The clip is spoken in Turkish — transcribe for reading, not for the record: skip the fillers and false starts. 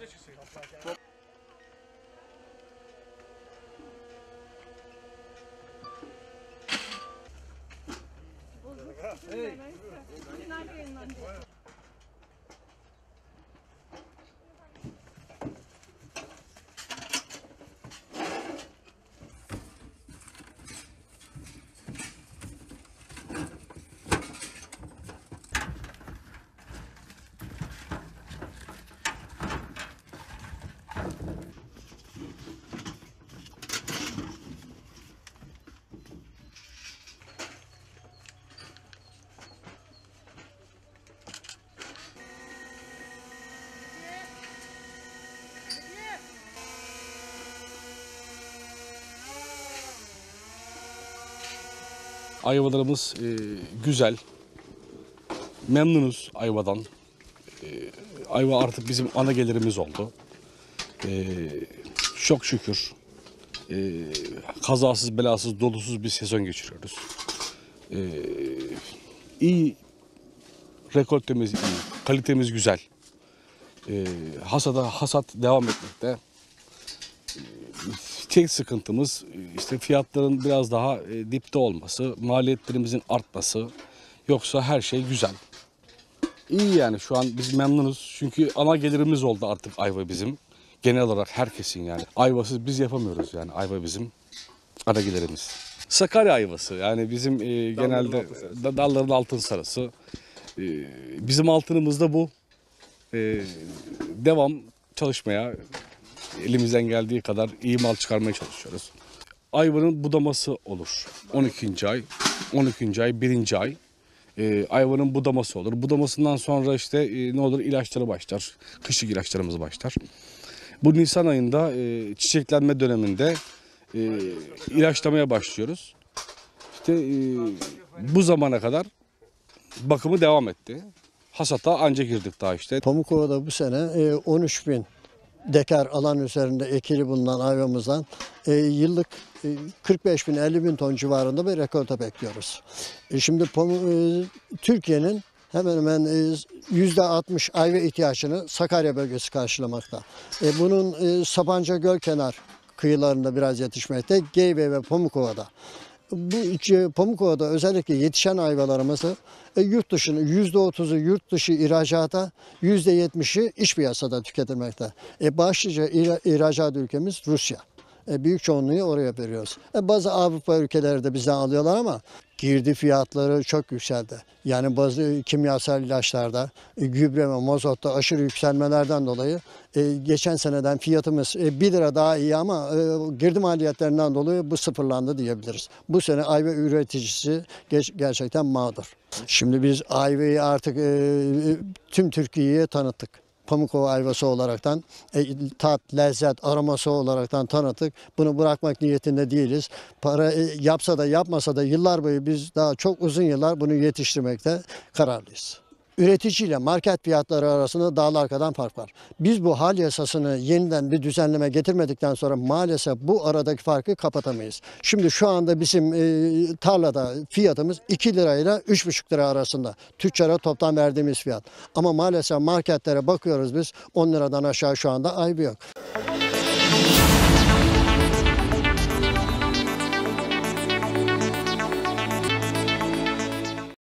Ayvalarımız güzel. Memnunuz ayvadan. Ayva artık bizim ana gelirimiz oldu. Çok şükür kazasız belasız dolusuz bir sezon geçiriyoruz. İyi, rekoltemiz iyi, kalitemiz güzel. Hasat devam etmekte. Tek sıkıntımız işte fiyatların biraz daha dipte olması, maliyetlerimizin artması. Yoksa her şey güzel. İyi yani şu an biz memnunuz. Çünkü ana gelirimiz oldu artık ayva bizim. Genel olarak herkesin yani. Ayvasız biz yapamıyoruz yani. Ayva bizim ana gelirimiz. Sakarya ayvası yani bizim genelde dalların altın sarısı. Bizim altınımız da bu. Devam çalışmaya elimizden geldiği kadar iyi mal çıkarmaya çalışıyoruz. Ayvanın budaması olur. 12. ay, 12. ay, 1. ay. Ayvanın budaması olur. Budamasından sonra işte ne olur ilaçları başlar. Kışlık ilaçlarımız başlar. Bu Nisan ayında çiçeklenme döneminde ilaçlamaya başlıyoruz. İşte bu zamana kadar bakımı devam etti. Hasata anca girdik daha işte. Pamukova'da bu sene 13.000 dekar alan üzerinde ekili bulunan ayvamızdan yıllık 45.000-50.000 ton civarında bir rekolte bekliyoruz. Şimdi Türkiye'nin hemen hemen %60 ayva ihtiyacını Sakarya bölgesi karşılamakta. Bunun Sapanca Gölkenar kıyılarında biraz yetişmekte, Geyve ve Pamukova'da. Bu Pamukova'da özellikle yetişen ayvalarımızı yurt dışının %30'u yurt dışı ihracata, %70'i iç piyasada tüketilmekte. Başlıca ihracat ülkemiz Rusya. Büyük çoğunluğu oraya veriyoruz. Bazı Avrupa ülkeleri de bizden alıyorlar ama girdi fiyatları çok yükseldi. Yani bazı kimyasal ilaçlarda, gübre ve mazotta aşırı yükselmelerden dolayı geçen seneden fiyatımız 1 lira daha iyi ama girdi maliyetlerinden dolayı bu sıfırlandı diyebiliriz. Bu sene ayva üreticisi gerçekten mağdur. Şimdi biz ayvayı artık tüm Türkiye'ye tanıttık. Pamukova ayvası olaraktan tat, lezzet, aroması olaraktan tanıttık. Bunu bırakmak niyetinde değiliz. Para yapsa da yapmasa da yıllar boyu biz daha çok uzun yıllar bunu yetiştirmekte kararlıyız. Üreticiyle market fiyatları arasında dağlar kadar fark var. Biz bu hal yasasını yeniden bir düzenleme getirmedikten sonra maalesef bu aradaki farkı kapatamayız. Şimdi şu anda bizim tarlada fiyatımız 2 lirayla 3,5 lira arasında. Tüccara toptan verdiğimiz fiyat. Ama maalesef marketlere bakıyoruz biz 10 liradan aşağı şu anda ayva yok.